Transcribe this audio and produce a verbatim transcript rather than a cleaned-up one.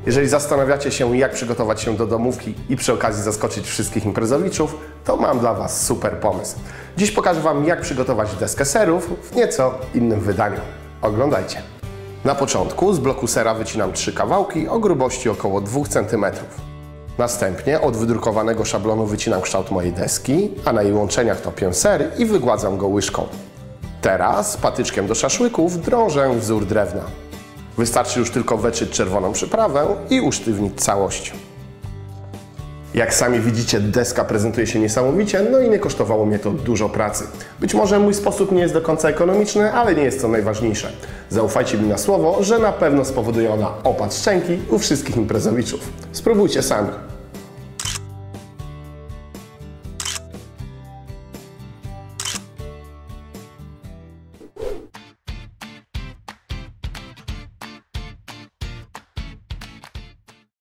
Jeżeli zastanawiacie się, jak przygotować się do domówki i przy okazji zaskoczyć wszystkich imprezowiczów, to mam dla Was super pomysł. Dziś pokażę Wam, jak przygotować deskę serów w nieco innym wydaniu. Oglądajcie. Na początku z bloku sera wycinam trzy kawałki o grubości około dwóch centymetrów. Następnie od wydrukowanego szablonu wycinam kształt mojej deski, a na jej łączeniach topię ser i wygładzam go łyżką. Teraz patyczkiem do szaszłyków drążę wzór drewna. Wystarczy już tylko wetrzyć czerwoną przyprawę i usztywnić całość. Jak sami widzicie, deska prezentuje się niesamowicie, no i nie kosztowało mnie to dużo pracy. Być może mój sposób nie jest do końca ekonomiczny, ale nie jest to najważniejsze. Zaufajcie mi na słowo, że na pewno spowoduje ona opad szczęki u wszystkich imprezowiczów. Spróbujcie sami.